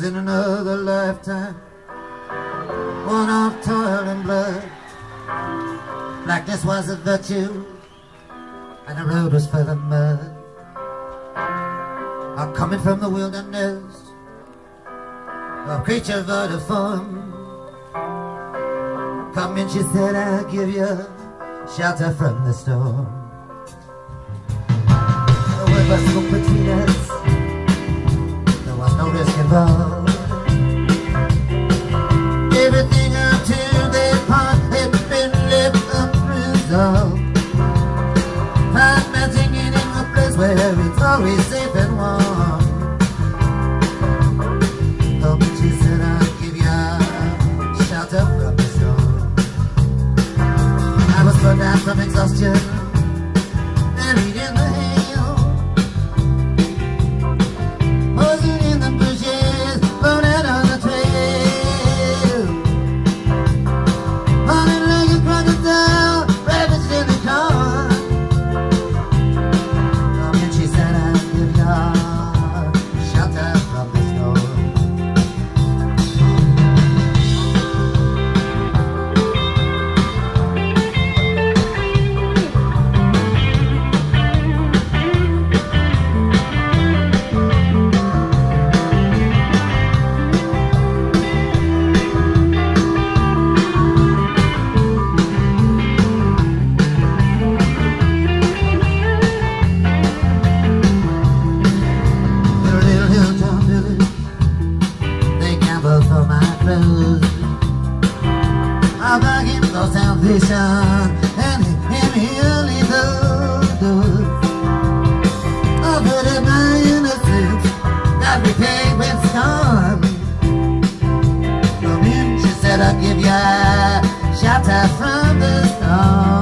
in another lifetime, one of toil and blood. Blackness was a virtue, and the road was full of mud. I'm coming from the wilderness, a creature void of form. Come in, she said, I'll give you shelter from the storm. The word was spoke between us, there was no risk involved. Everything up to that point had been left unresolved. Find magic in a place where it's always safe and warm. Come and she said, I'll give you shelter from the storm. I was burned out from exhaustion, buried in the hail, frozen in the bushes, blown out on the trail, running like a crocodile, ravaged in the corn. Come and she said, I'll give you shelter from the storm. I'm begging for salvation, and he only knows. I'll put in my innocence, that repaid with scorn. Come in, she said, I'll give you shelter from the storm.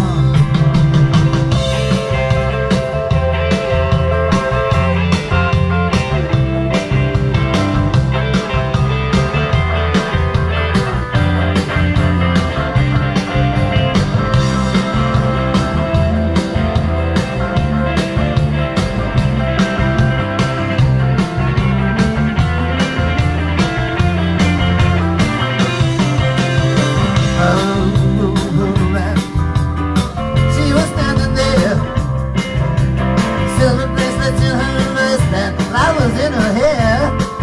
In her hair,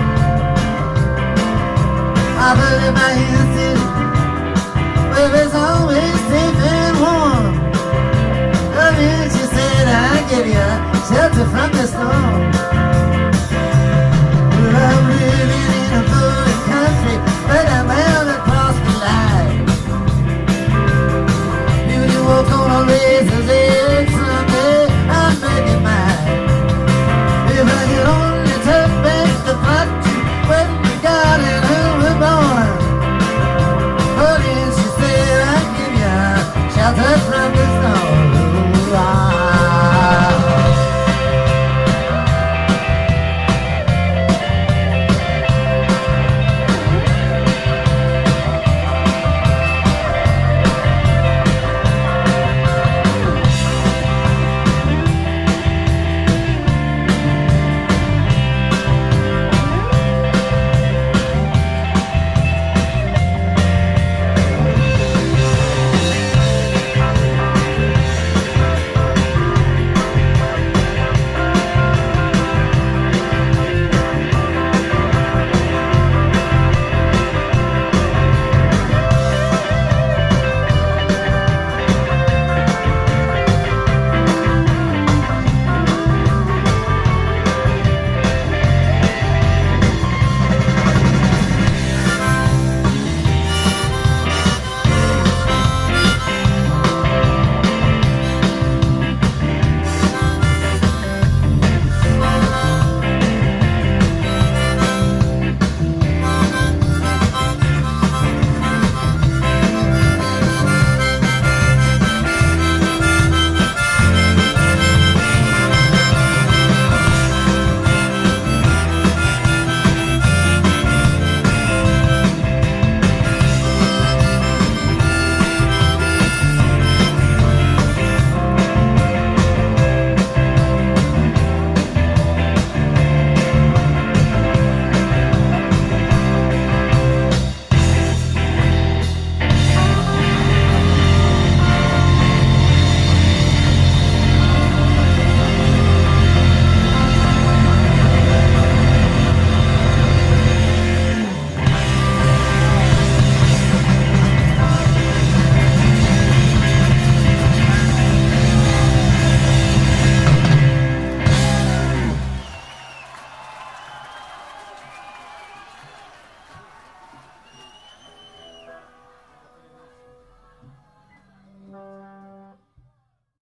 I put in my hands where it's always safe and warm. Come in, she said, I'll give you shelter from the storm. Well, I'm living in a foreign country, but I'm bound across the line. Beauty walks on a razor's edge, someday I'll make it mine. If I get on turn back the clock to when we got it and we're born. But she said, I'll give you shelter from